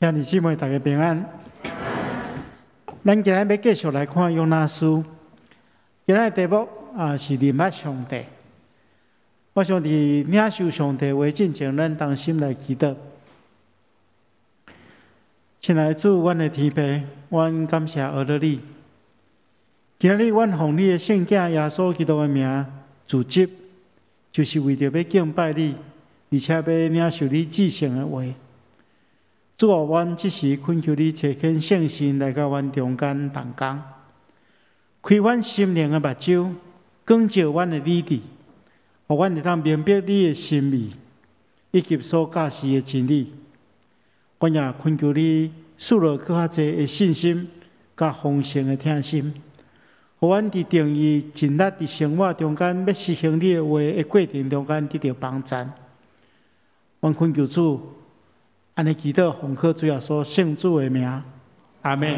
兄弟姊妹，大家平安。咱今日要继续来看约拿书。今日题目是认捌上帝。我想伫领受上帝话之前，咱同心来祈祷。亲爱的主，阮的天父，阮感谢阿乐你。今日阮奉你的圣子耶稣基督的名自执，就是为着要敬拜你，而且要领受你至圣的话。主啊，阮即时恳求你垂天圣神来到阮中间同工，开阮心灵的目睭，光照阮的理智，互阮会当明白你的心意，以及所教示的真理。阮也恳求你赐落更较侪的信心，甲丰盛的听心，互阮伫定义尽力伫生活中间要实行你的话的过程中间得到帮助。阮恳求主。安尼祈祷，奉靠主耶稣圣主的名，阿门。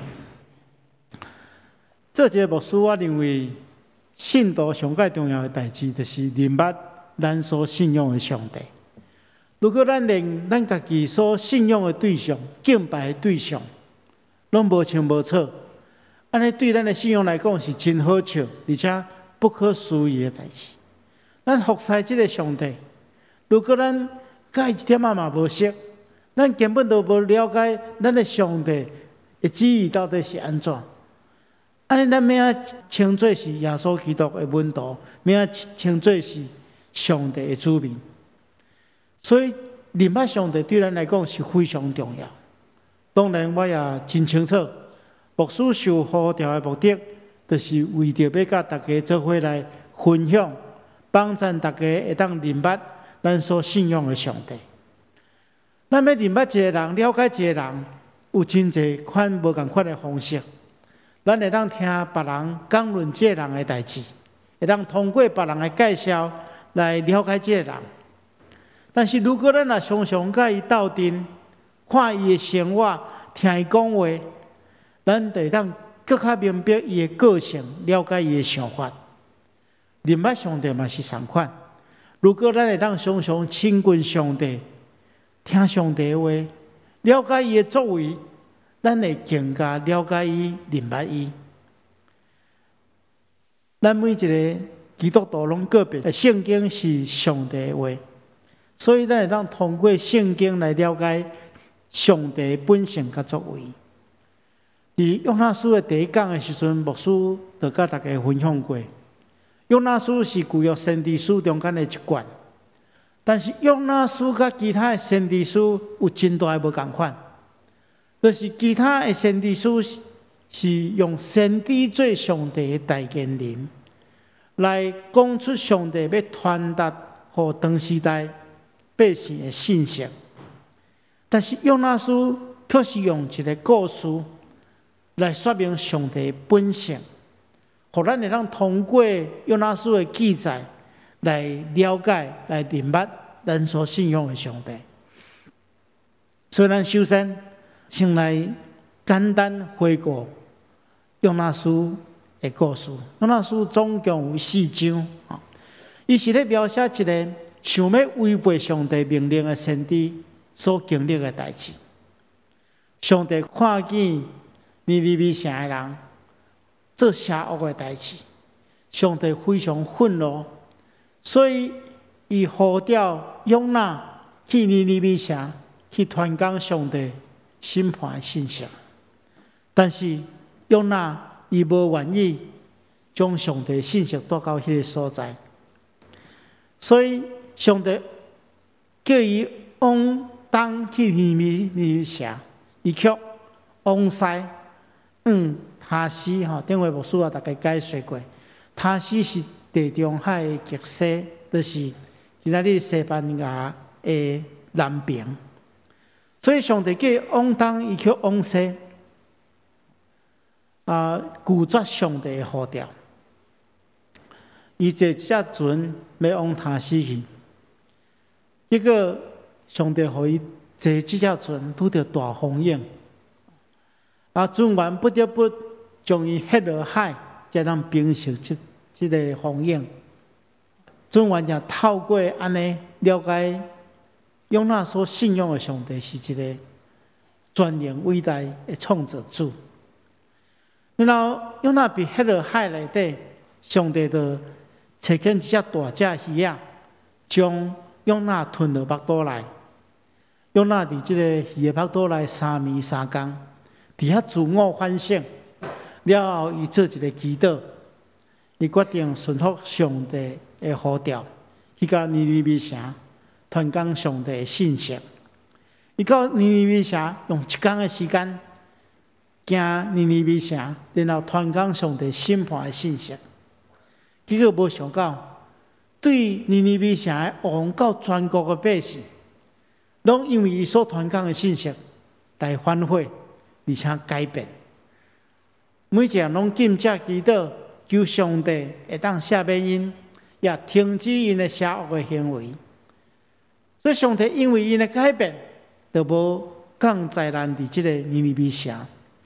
这节牧师，我认为信徒上界重要的代志，就是认捌咱所信仰的上帝。如果咱连咱家己所信仰的对象、敬拜的对象，拢无清无楚，安尼对咱的信仰来讲是真好笑，而且不可思议的代志。咱服侍这个上帝，如果咱甲伊一点仔嘛无识，咱根本都无了解咱的上帝的旨意到底是安怎？安尼咱要称作是耶稣基督的门徒，要称作是上帝的子民。所以认捌上帝对咱来讲是非常重要。当然，我也真清楚，牧师受呼召的目的，就是为着要甲大家做伙来分享，帮助大家会当认捌咱所信仰的上帝。咱要认捌一个人、了解一个人，有真侪款无共款的方式。咱会当听别人讲论这个人的代志，会当通过别人的介绍来了解这个人。但是如果咱也常常甲伊斗阵，看伊的生活，听伊讲话，咱就会当更较明白伊的个性，了解伊的想法。认捌上帝嘛是同款。如果咱会当常常亲近上帝，听上帝的话，了解伊的作为，咱会更加了解伊、认捌伊。咱每一个基督徒拢个别，圣经是上帝的话，所以咱会当通过圣经来了解上帝本性甲作为。伫约拿书的第一讲的时阵，牧师就甲大家分享过，约拿书是旧约先知书中间的一卷。但是约拿书甲其他的先知书有真大的无共款，就是其他的先知书是用先知做上帝的代言人，来讲出上帝要传达给当时代百姓的信息。但是约拿书却是用一个故事来说明上帝的本性，互咱会当通过约拿书的记载。来了解、来认捌咱所信仰的上帝。所以，咱首先来简单回顾约拿书的故事。约拿书总共有4章，伊是咧描写一个想要违背上帝命令的先知所经历的代志。上帝看见尼尼微城的人做邪恶的代志，上帝非常愤怒。所以，伊呼召约拿去尼尼微城去传讲上帝审判的信息，但是约拿伊无愿意将上帝信息带到迄个所在，所以上帝叫伊往东去尼尼微城，伊却往西他西顶回牧师大家解说过，他西是地中海的极西，就是今仔日西班牙的南边。所以上帝叫往东，伊却往西，拒绝上帝的呼召。伊坐一只船要往他西去，结果上帝予伊坐这只船拄着大风涌，船员不得不将伊下落海，才能平息这个风涌。船员也透过安尼了解约拿所信仰的上帝是一个全能伟大的创造主。然后约拿伫迄个海内底，上帝就找见一只大只鱼仔，将约拿吞落腹肚内。约拿伫即个鱼的腹肚内3暝3更，伫遐自我反省了后，伊做一个祈祷，伊决定顺服上帝的呼召，去到尼尼微城传讲上帝的信息。伊到尼尼微城用1天的时间，行尼尼微城，然后传讲上帝审判的信息。结果无想到，对尼尼微城的王到全国的百姓，拢因为伊所传讲的信息来反悔，而且改变。每一个人拢禁止祈祷，求上帝会当赦免因，也停止因的邪恶的行为。所以上帝因为因的改变，就无降灾难伫即个尼尼微城。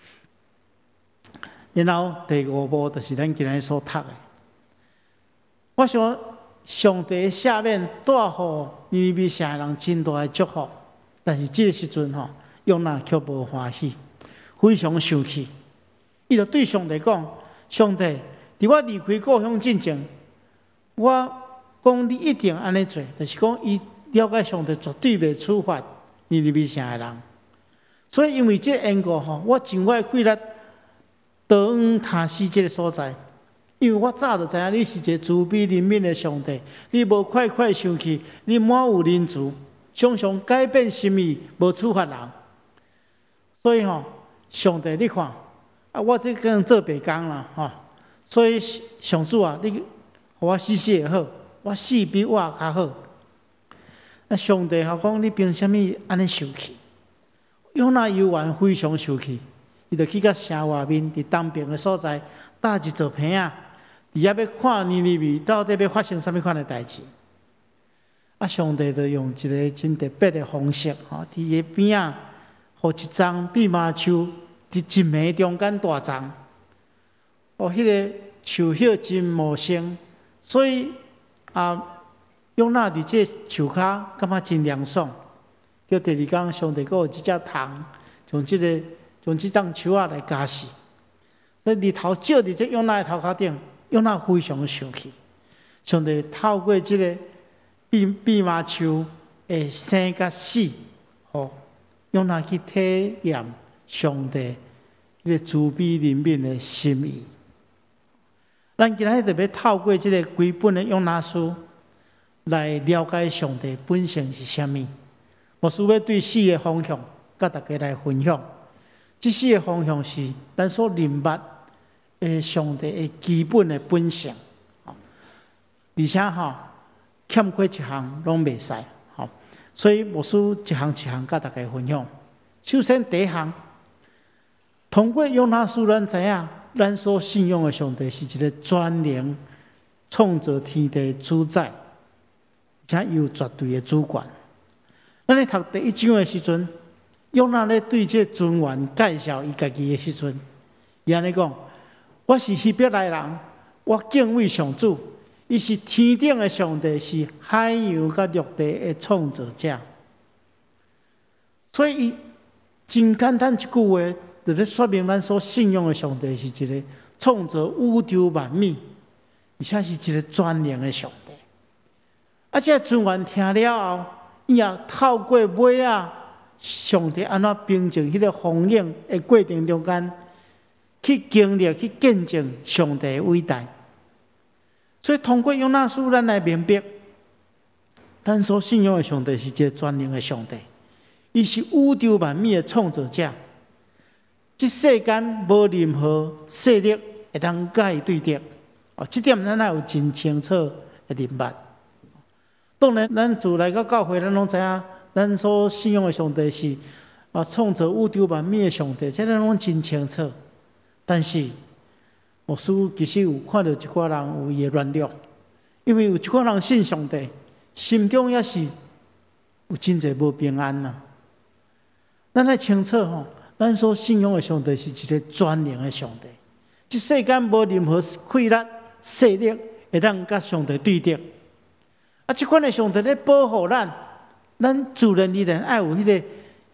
然后第5步就是咱今日所读的。我想上帝的赦免带予尼尼微城的人真大的祝福，但是这个时阵约拿却无欢喜，非常生气。伊就对上帝讲：“上帝，伫我离开故乡之前，我讲你一定安尼做，就是讲伊了解上帝绝对袂处罚尼尼微城的人。所以因为这个缘故我尽我的气力，逃往塔斯这个所在。因为我早就知影你是一个慈悲怜悯的上帝，你无快快生气，你满有仁慈，常常改变心意，无处罚人。所以上帝你看。”我这个人做白工啦，所以上主啊，你，互我死也好，我死比我较好。那上帝讲，你凭什么安尼受气？约拿犹原非常受气，伊就去到城外面，伫东边的所在搭一座棚仔，伫遐要看尼尼微到底要发生什么款的代志。上帝就用一个真特别的方式，伫伊边仔，互一丛蓖麻树。伫一暝中间大丛，迄个树叶真茂盛，所以约拿伫这树骹感觉真凉爽。叫第2天，上帝有一只虫，从这丛树仔来加死，所以日头照伫这约拿的头壳顶，约拿非常生气。上帝透过这个蓖麻树的生甲死，约拿去体验。上帝迄个慈悲怜悯的心意，咱今日特别透过这个几本的约拿书来了解上帝本性是啥物。我需要对4个方向，甲大家来分享。这4个方向是咱所明白的上帝的基本的本性，而且欠缺一项拢袂使，所以我需一项甲大家分享。首先第一项。通过约拿书，咱知影，咱所信仰的上帝是一个全能创造天地主宰，而且有绝对的主权。咱咧读第1章的时阵，约拿咧对这尊员介绍伊家己的时阵，伊安尼讲：“我是希伯来人，我敬畏上主，伊是天顶的上帝，是海洋甲陆地的创造者。”所以伊真简单一句话。就咧说明咱所信仰的上帝是一个创造宇宙万物，而且是一个全能的上帝。这尊员听了后，伊也透过尾上帝安怎平静迄个风影的过程中间，去经历、去见证上帝的伟大。所以通过约拿书，咱来明白，咱所信仰的上帝是一个全能的上帝，伊是宇宙万物的创造者。这世间无任何势力会当甲伊对敌，这点咱也有真清楚的明白。当然，咱自来到教会，咱拢知影，咱所信仰的上帝是创造宇宙万物的上帝，这咱拢真清楚。但是，牧师其实有看到一寡人有伊的软弱，因为有一寡人信上帝，心中也是有真侪无平安呐。咱要清楚咱所信仰的上帝是一个全能的上帝，这世间无任何溃力、势力会当甲上帝对敌。这款的上帝咧保护咱自然而然爱有迄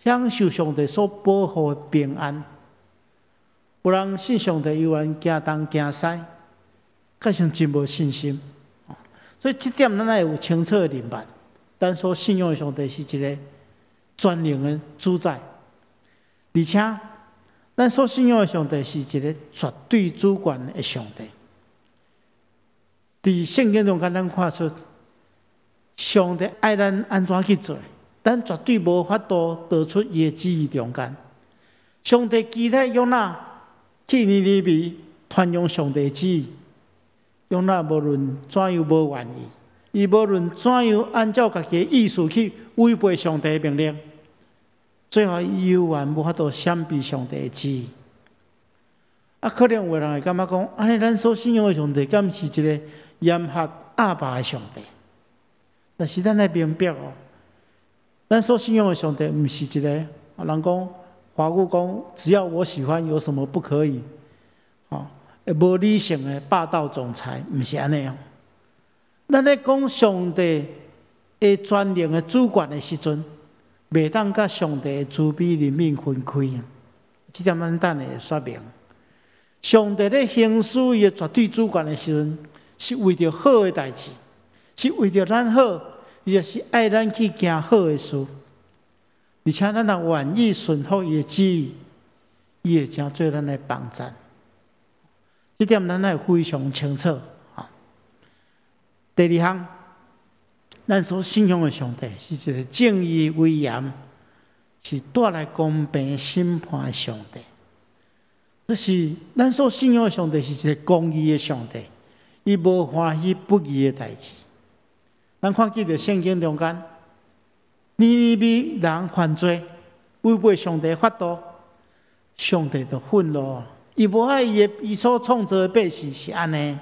享受上帝所保护的平安。有人信上帝，有人行东行西，加上真无信心。所以这点咱也有清楚的明白。咱所信仰的上帝是一个全能的主宰，而且咱所信仰的上帝是一个绝对主权的上帝。伫圣经中，咱看出上帝爱咱安怎去做，咱绝对无法度逃出伊的旨意中间。上帝期待约拿去尼尼微传扬上帝的旨意，约拿无论怎样无愿意。伊无论怎样按照家己的意思去违背上帝的命令，最后伊犹原无法度闪避上帝的旨意。可能有人会感觉讲，安尼咱所信仰的上帝，敢是一个严苛压霸的上帝？但是咱来明白哦，咱所信仰的上帝，毋是一个人讲华语讲，只要我喜欢，有什么不可以？无理性的霸道总裁，毋是安尼哦。咱咧讲上帝的全能的主权的时阵，袂当甲上帝的慈悲怜悯分开啊！这点咱等下会说明。上帝咧行使伊的绝对主权的时阵，是为着好的代志，是为着咱好，伊就是爱咱去行好的事。而且咱若愿意顺服伊的旨意，伊会真做咱的帮助。这点咱也非常清楚。第二项，咱所信仰的上帝是一个正义威严，是带来公平审判的上帝。这是咱所信仰的上帝是一个公义的上帝，伊无欢喜不义的代志。咱看记着圣经中间，尼尼微人犯罪，违背上帝的法度，上帝就愤怒，伊无爱伊所创造的百姓是安尼。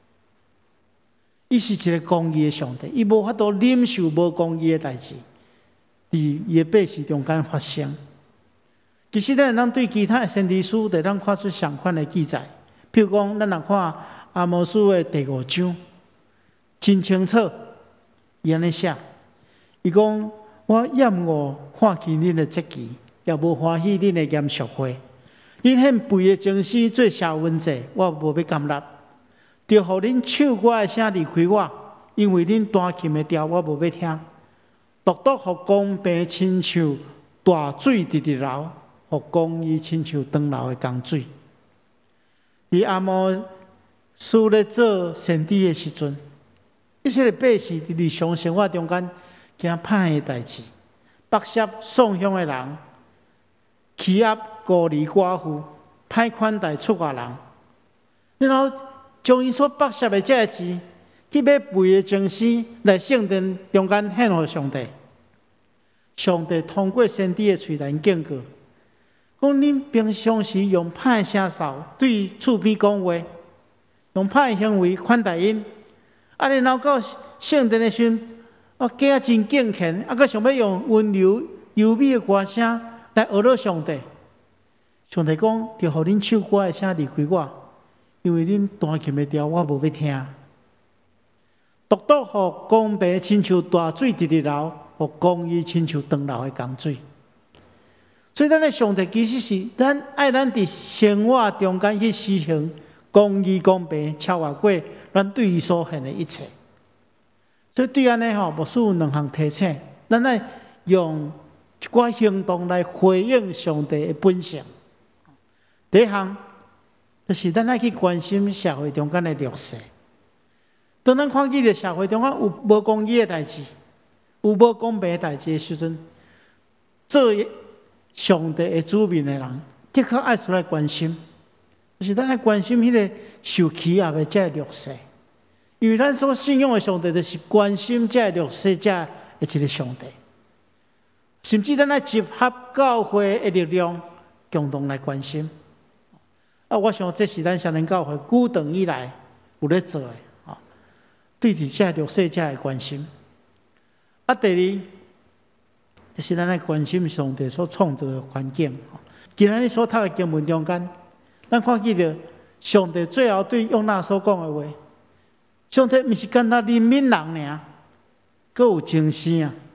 伊是一个公义的上帝，伊无法度忍受无公义的代志，伫伊的百姓中间发生。其实咱对其他的先知书，就咱看出相款的记载。譬如讲，咱若看阿摩司的第5章，真清楚，伊安尼写：伊讲我厌恶看见恁的节期，也无欢喜恁的严肃会。恁献肥的精尸做社文祭，我无要甘纳。就互恁唱歌的声离开我，因为恁弹琴的调我无要听。独独互公平亲像大水直直流，互公义亲像长流的江水。伫阿摩司咧做先知的时阵，一些百姓伫日常生活中间惊歹的代志，剥削送乡的人，欺压孤儿寡妇，歹款待出外人，然后将伊所剥削的这些钱，去买肥的精尸来圣殿中间献给上帝。上帝通过先知的嘴来警告，讲恁平常时用歹声哨对厝边讲话，用歹行为款待因，然后到圣殿的时阵，假真敬虔，阁想要用温柔优美的歌声来讹到上帝。上帝讲，就互恁唱歌的声离开我。因为恁弹琴的调我无要听，独独互公平亲像大水直直流，互公义亲像长流的江水。所以咱的上帝其实是咱爱咱伫生活中间去实行公义公平，超越过咱对伊所献的一切。所以对安尼牧师有2项提醒，咱爱用一寡行动来回应上帝的本性。第一项，就是咱爱去关心社会中间的弱势。当咱看见的社会中间有无公义的代志，有无公平的代志的时阵，做上帝的子民的人，的确爱出来关心。就是咱爱关心迄个受欺压的这弱势，因为咱所信仰的上帝，就是关心这弱势者的一个上帝。甚至咱爱集合教会的力量，共同来关心。我想这是咱少年教会久长以来有咧做的，对伫这弱势者的关心。第二，就是咱爱关心上帝所创造的环境。今日你所读的经文中间，咱看见着上帝最后对约拿所讲的话：上帝毋是干那怜悯人尔，阁有精神啊，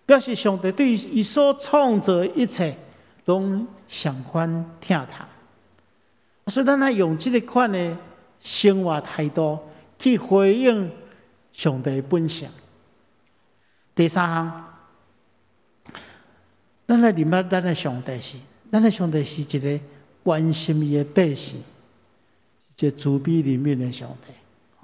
表示上帝对伊所创造的一切拢上欢疼痛。所以，咱要用这个款的生活态度去回应上帝本性。第三项，咱来明白咱的上帝是一个关心伊的百姓，一个慈悲怜悯的上帝。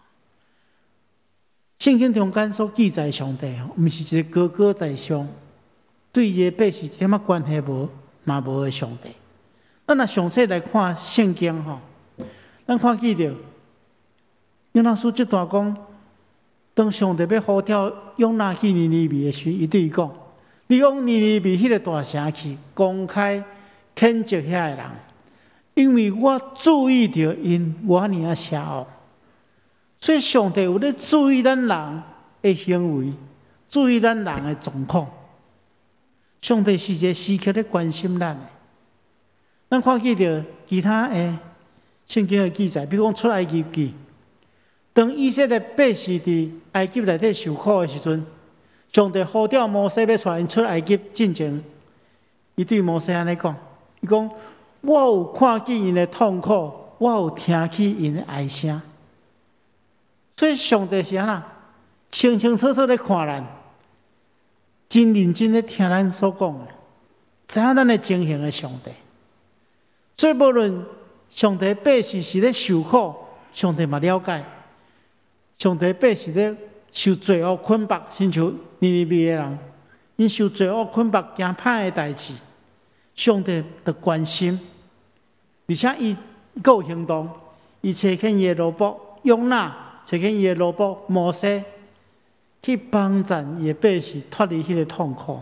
圣经中间所记载上帝，毋是一个高高在上，对伊的百姓一点仔关系无嘛无的上帝。咱若详细来看圣经吼，咱看见着约拿书这段讲，当上帝要呼召约拿去尼尼微的时，伊对伊讲：“你往尼尼微迄个大城去，公开谴责遐个人，因为我注意到因我尔啊邪恶。”所以上帝有咧注意咱人的行为，注意咱人的状况。上帝是一个时刻咧关心咱的。咱看见着其他的圣经的记载，比如讲出埃及记，当以色列百姓伫埃及内底受苦的时阵，上帝呼召摩西要带因出埃及进前，伊对摩西安尼讲：“伊讲我有看见因的痛苦，我有听起因的哀声。”所以上帝是安那清清楚楚咧看咱，真认真咧听咱所讲的，知影咱的情形的上帝。所以无论上帝百姓是咧受苦，上帝嘛了解。上帝百姓咧受罪恶捆绑，亲像尼尼微的人，因受罪恶捆绑，行歹的代志，上帝的关心，而且伊够有行动，伊找见伊的萝卜约拿。找见伊的萝卜摩西，去帮助伊的百姓脱离迄个痛苦。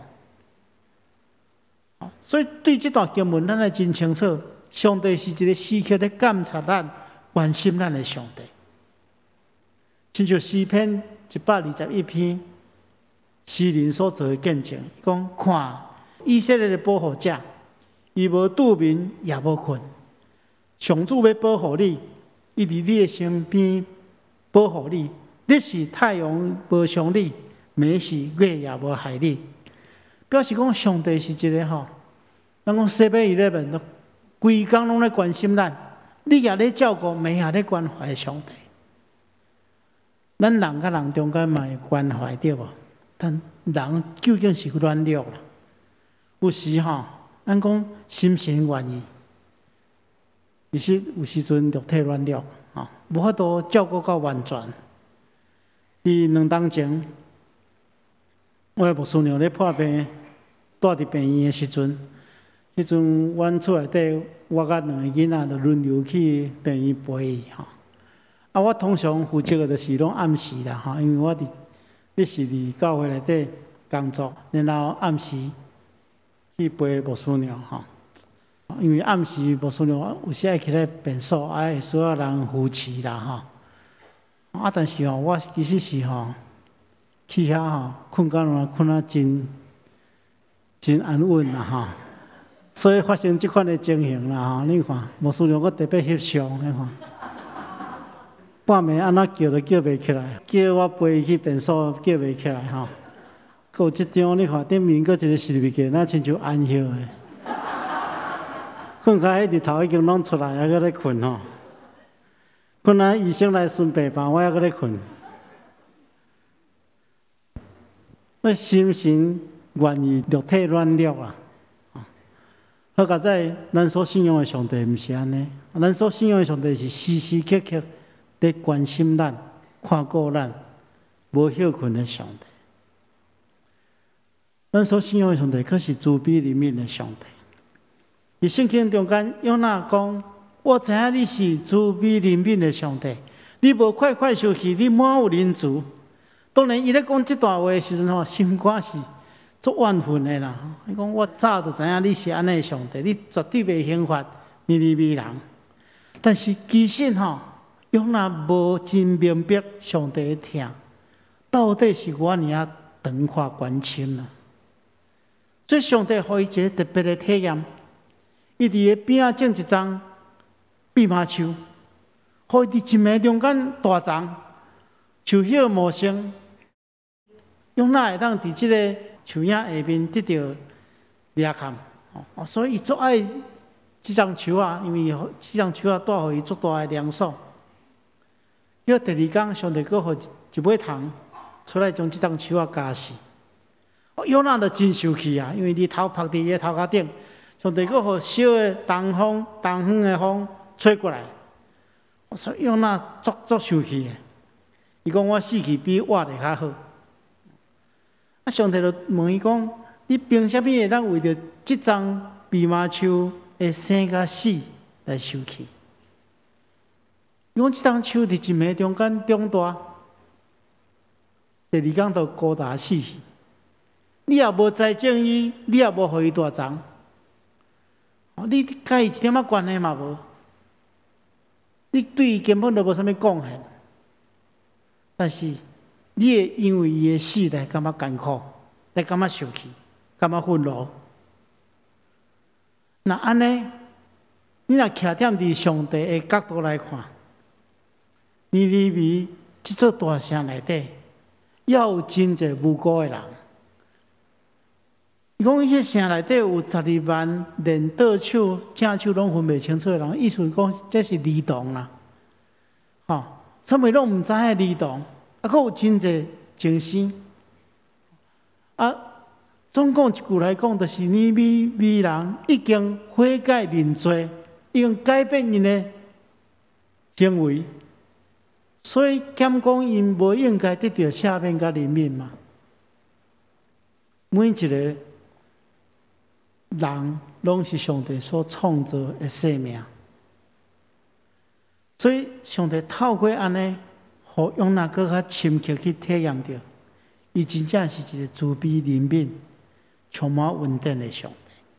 所以对这段经文，咱也真清楚，上帝是一个时刻咧监察咱、关心咱的上帝。亲像诗篇121篇，诗人所做的见证，伊讲：看以色列的保护者，伊无拄眠也无困，上主要保护你，伊伫你的身边。保护你，日是太阳无伤你，暝是月也无害你。表示讲上帝是一个吼，咱讲7-11，规工拢咧关心咱，你也咧照顾，暝也咧关怀上帝。咱人甲人中间嘛会关怀对无？但人究竟是软弱啦。有时吼，咱讲心神愿意，其实有时阵肉体软弱。无法度照顾到完全。伫2当前，我的牧师娘咧破病，住伫病院的时阵，迄阵阮厝内底，我甲2个囡仔就轮流去病院陪伊吼。我通常负责的就是拢暗时啦吼，因为我是伫教会内底工作，然后暗时去陪牧师娘吼。因为暗时牧师娘有时爱起来便所，会需要人扶持啦吼。但是吼，我其实是吼去遐吼困到困啊真安稳啦吼。所以发生即款的情形啦吼，你看牧师娘我特别翕相，你看半暝安那叫都叫袂起来，叫我陪伊去便所叫袂起来吼。佮有即张你看顶面佮一个视频机，那亲像安歇的。困到迄日头已经拢出来，还搁咧困吼。困啊，医生来顺便帮我还搁咧困。那心神愿意，肉体软弱啦。好佳在咱所信仰的上帝毋是安尼，咱所信仰的上帝是时时刻刻咧关心咱、看顾咱、无休困的上帝。咱所信仰的上帝，可是慈悲怜悯的上帝。伫圣经中间，约拿讲：“我知影你是慈悲怜悯的上帝，你无快快受气，你满有仁慈。”当然，伊咧讲这段话的时阵吼，心肝是足怨愤的啦。伊讲：“我早就知影你是安尼的上帝，你绝对袂刑罚尼尼微人。”但是其实吼，约拿无真明白上帝的疼，到底是我尔啊长看关心啊。所以上帝互伊一个特别的体验。伊伫个边仔种一丛蓖麻树，互伊伫一暝中间大丛，树叶茂盛，约拿会当伫即个树影下面得到掠看，所以伊足爱即丛树啊，因为即丛树啊带互伊足大诶粮爽。叫第二天，上帝佫互一尾虫出来，将即丛树啊咬死。约拿就真生气啊，因为日头晒伫伊诶头壳顶，上帝佫互小诶东方诶风吹过来，所以约拿足生气诶。伊讲我死去比活得较好。上帝就问伊讲：你凭啥物会当为着即丛蓖麻树会生甲死来生气？伊讲即丛树伫一暝中间长大，第二天就孤单死去。你也无栽种伊，你也无互伊大长，你甲伊一点仔关系嘛无，你对伊根本就无啥物贡献。但是你会因为伊的死来感觉艰苦，来感觉生气，感觉愤怒。那安尼，你若徛踮伫上帝的角度来看，尼尼微即座大城内底，也有真侪无辜的人。伊讲迄城内底有12万连倒手、正手拢分袂清楚的人，意思是讲这是儿童啦，啥物拢毋知影儿童，佫有真侪精神。总共一句来讲，就是尼尼微人已经悔改认罪，已经改变因的行为，所以检讲因无应该得到赦免甲怜悯嘛。每一个人拢是上帝所创造的生命，所以上帝透过安尼，互约拿更较深刻去体验到，伊真正是一个慈悲怜悯、充满恩典的上帝。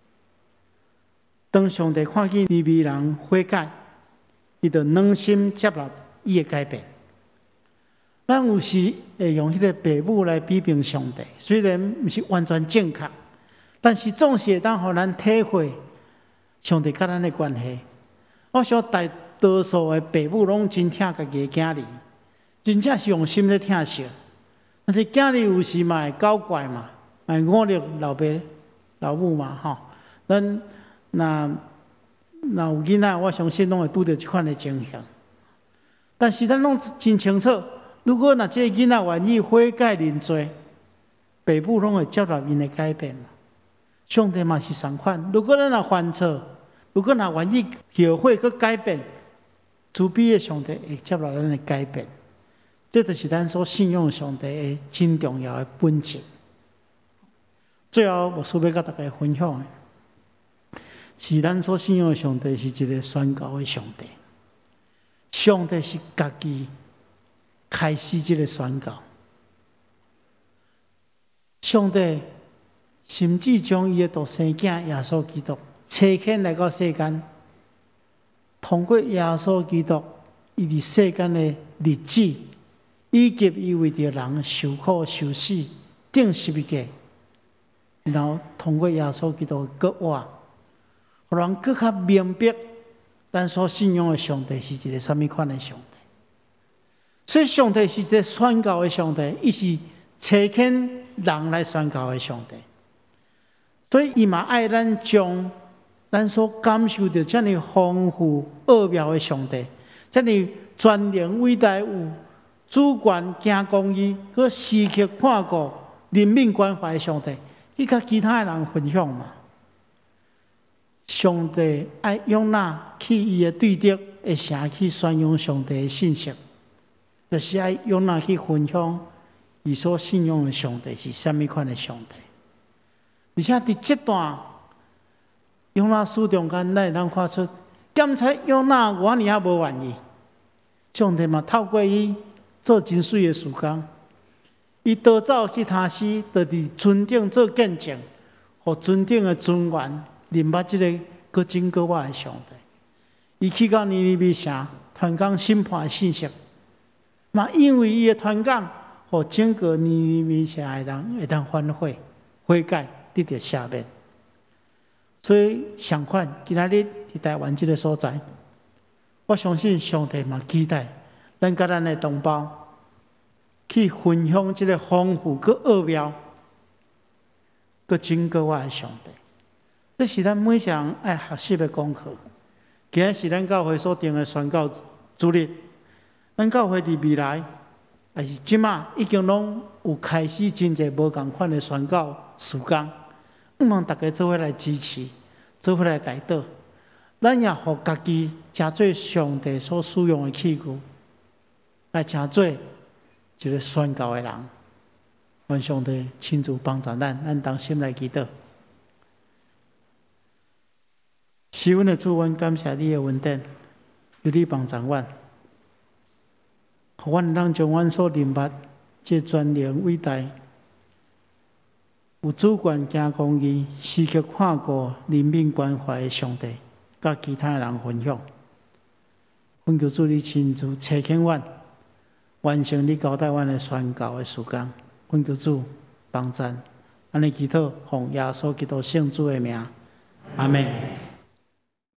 当上帝看见尼尼微人悔改，伊就暖心接纳伊的改变。咱有时会用迄个父母来批评上帝，虽然毋是完全正确，但是总是会当互咱体会上帝甲咱的关系。我想大多数的父母拢真疼家己的囝儿，真正是用心咧疼惜。但是囝儿有时嘛会搞怪嘛，嘛会忤逆老爸老母嘛，咱若有囡仔，我相信拢会拄到即款的情形。但是咱拢真清楚，如果若这个囡仔愿意悔改认罪，父母拢会接纳因的改变嘛。上帝嘛是同款，如果咱若犯错，如果若愿意后悔去改变，慈悲的上帝会接纳咱的改变。这就是咱所信仰上帝的真重要的本质。最后，我想要甲大家分享的，是咱所信仰的上帝是一个宣告的上帝。上帝是家己开始这个宣告。上帝甚至将伊的独生囝耶稣基督差遣来到世间，通过耶稣基督伊伫世间的日子，以及伊为着人受苦受死钉十字架，然后通过耶稣基督的割活，互人更较明白咱所信仰的上帝是一个什么款的上帝。所以上帝是一个宣告的上帝，伊是差遣人来宣告的上帝。所以伊嘛爱咱将咱所感受到这样丰富奥妙的上帝，这样全能伟大有主权行公义，佮时刻看顾人民关怀的上帝，去甲其他人分享嘛。上帝爱约拿去伊的对敌的城去宣扬上帝的信息，就是爱约拿去分享伊所信仰的上帝是什么款的上帝。而且伫这段约拿书中间，咱会当看出，检测约拿我尼也无愿意，上帝嘛透过伊做真水的事工，伊逃走去他施，就伫船顶做见证，互船顶的船员认捌这个搁真搁活的上帝。伊去到尼尼微城传讲审判的信息，嘛因为伊的传讲，互整个尼尼微城的人会当反悔悔改，得到赦免。所以相反，今仔日伫台湾这个所在，我相信上帝嘛期待咱甲咱的同胞去分享这个丰富佮奥妙佮拯救我的上帝。这是咱每一个人爱学习的功课。今日是咱教会所定的宣告主日，咱教会伫未来，也是即马已经拢有开始真侪无共款的宣告事工，希望大家做伙来支持，做伙来带导。咱也互家己成做上帝所使用的器具，来成做一个宣告的人。愿上帝亲自帮助咱，咱同心来祈祷。是阮的主，阮感谢你的恩典，有你帮助阮，互阮能将阮所明白这全能伟大、有主权、行公义、时刻看顾人民关怀的上帝，甲其他人分享。恳求主你亲自垂听阮，完成你交代阮的宣告的事工。恳求主帮赞，安尼祈祷，奉耶稣基督圣主的名，阿门。